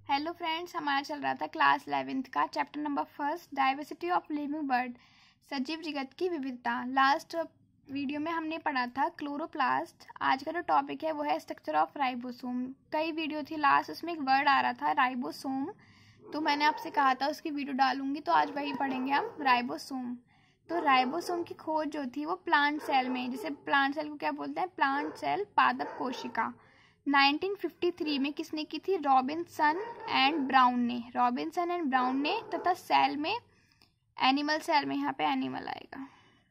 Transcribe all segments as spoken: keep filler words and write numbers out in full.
Hello friends, हमारा चल रहा था क्लास इलेवेंथ का chapter number first, diversity of living bird, सजीव जगत की विविधता। लास्ट वीडियो में हमने पढ़ा था क्लोरोप्लास्ट। आज का जो टॉपिक है वो है स्ट्रक्चर ऑफ राइबोसोम। कई वीडियो थी, लास्ट उसमें एक वर्ड आ रहा था राइबोसोम, तो मैंने आपसे कहा था उसकी वीडियो डालूंगी, तो आज वही पढ़ेंगे हम, राइबोसोम। तो राइबोसोम की खोज जो थी वो प्लांट सेल में, जैसे प्लांट सेल को क्या बोलते हैं, प्लांट सेल पादप कोशिका, नाइनटीन फिफ्टी थ्री में किसने की थी, रॉबिन्सन एंड ब्राउन ने। रॉबिन्सन एंड ब्राउन ने, तथा सेल में, एनिमल सेल में, यहाँ पे एनिमल आएगा,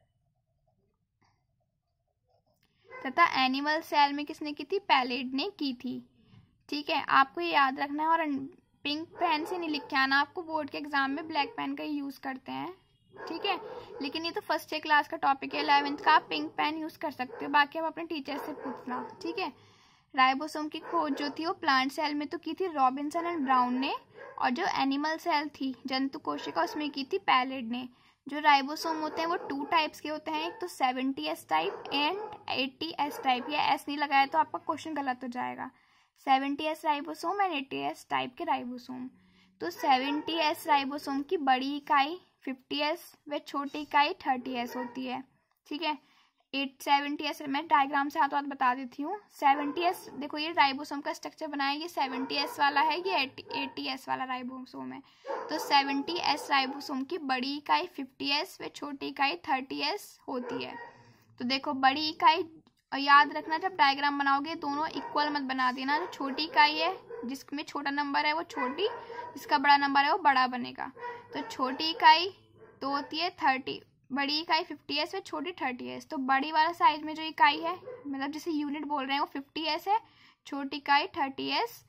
तथा एनिमल सेल में किसने की थी, पैलेट ने की थी। ठीक है, आपको ये याद रखना है। और पिंक पेन से नहीं लिख के आना, आपको बोर्ड के एग्जाम में ब्लैक पेन का ही यूज करते हैं। ठीक है, लेकिन ये तो फर्स्ट ईयर क्लास का टॉपिक है, इलेवेंथ का आप पिंक पेन यूज कर सकते हो, बाकी आप अपने टीचर से पूछना। ठीक है, राइबोसोम की खोज जो थी वो प्लांट सेल में तो की थी रॉबिन्सन एंड ब्राउन ने, और जो एनिमल सेल थी, जंतु कोशिका, उसमें की थी पैलेट ने। जो राइबोसोम होते हैं वो टू टाइप्स के होते हैं, एक तो seventy S type and eighty S type. या एस नहीं लगाया तो आपका क्वेश्चन गलत हो जाएगा। Seventy S ribosome and eighty S type के राइबोसोम। तो सेवेंटी एस राइबोसोम की बड़ी इकाई फिफ्टी एस व छोटी इकाई थर्टी एस होती है। ठीक है, एट सेवेंटी एस मैं डायग्राम से हाथों हाथ बता देती हूँ। सेवेंटी एस देखो, ये राइबोसोम का स्ट्रक्चर बनाया, ये सेवेंटी एस वाला है, ये एटी एस वाला राइबोसोम है। तो सेवेंटी एस राइबोसोम की बड़ी इकाई फिफ्टी एस व छोटी इकाई थर्टी एस होती है। तो देखो, बड़ी इकाई, और याद रखना जब डायग्राम बनाओगे दोनों इक्वल मत बना देना। जो छोटी इकाई है, जिसमें छोटा नंबर है वो छोटी, जिसका बड़ा नंबर है वो बड़ा बनेगा। तो छोटी इकाई तो होती है थर्टी, बड़ी इकाई फिफ्टी एस है, छोटी थर्टी एस। तो बड़ी वाला साइज में जो इकाई है, मतलब जैसे यूनिट बोल रहे हैं, वो फिफ्टी एस है, छोटी इकाई थर्टी एस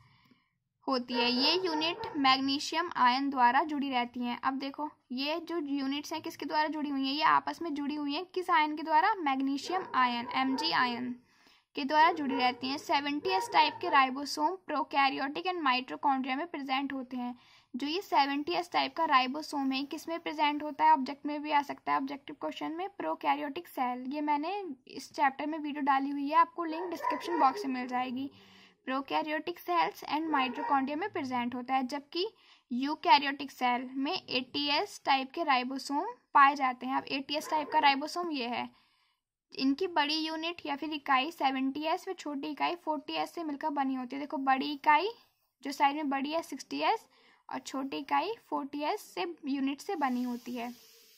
होती है। ये यूनिट मैग्नीशियम आयन द्वारा जुड़ी रहती हैं। अब देखो, ये जो यूनिट्स हैं किसके द्वारा जुड़ी हुई हैं, ये आपस में जुड़ी हुई हैं किस आयन के द्वारा, मैग्नीशियम आयन, एमजी आयन के द्वारा जुड़ी रहती हैं। सेवेंटी एस टाइप के राइबोसोम प्रोकैरियोटिक एंड माइटोकॉन्ड्रिया में प्रेजेंट होते हैं। जो ये सेवेंटी एस टाइप का राइबोसोम है, किस में प्रेजेंट होता है, ऑब्जेक्ट में भी आ सकता है, ऑब्जेक्टिव क्वेश्चन में, प्रोकैरियोटिक सेल। ये मैंने इस चैप्टर में वीडियो डाली हुई है, आपको लिंक डिस्क्रिप्शन बॉक्स में मिल जाएगी। प्रोकैरियोटिक सेल्स एंड माइटोकॉन्ड्रिया में प्रेजेंट होता है, जबकि यूकैरियोटिक सेल में एटी एस टाइप के राइबोसोम पाए जाते हैं। अब एटी एस टाइप का राइबोसोम ये है, इनकी बड़ी यूनिट या फिर इकाई सेवेंटी एस व छोटी इकाई फोर्टी एस से मिलकर बनी होती है। देखो, बड़ी इकाई जो साइड में बड़ी है सिक्सटी एस और छोटी इकाई फोर्टी एस से यूनिट से बनी होती है।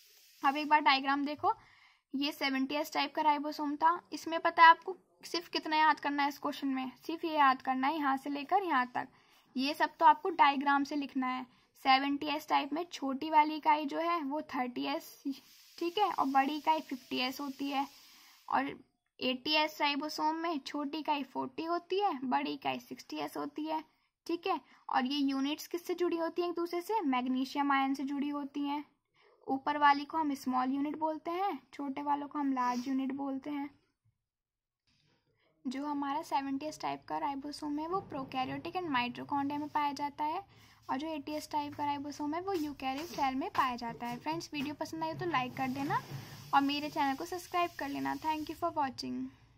अब एक बार डायग्राम देखो, ये सेवेंटी एस टाइप का राइबोसोम था। इसमें पता है आपको सिर्फ कितना याद करना है इस क्वेश्चन में, सिर्फ ये याद करना है यहाँ से लेकर यहाँ तक। ये सब तो आपको डायग्राम से लिखना है। सेवेंटी एस टाइप में छोटी वाली इकाई जो है वो थर्टी एस, ठीक है, और बड़ी इकाई फिफ्टी एस होती है। और एटी एस राइबोसोम में छोटी इकाई फोर्टी होती है, बड़ी इकाई सिक्सटी एस होती है। ठीक है, और ये यूनिट्स किससे जुड़ी होती हैं एक दूसरे से, मैग्नीशियम आयन से जुड़ी होती हैं। ऊपर वाली को हम स्मॉल यूनिट बोलते हैं, छोटे वालों को हम लार्ज यूनिट बोलते हैं। जो हमारा सेवेंटी एस टाइप का राइबोसोम है वो प्रोकैरियोटिक एंड माइटोकॉन्ड्रिया में पाया जाता है, और जो एटी एस टाइप का राइबोसोम है वो यूकैरियोट सेल में पाया जाता है। फ्रेंड्स, वीडियो पसंद आई तो लाइक कर देना और मेरे चैनल को सब्सक्राइब कर लेना। Thank you for watching.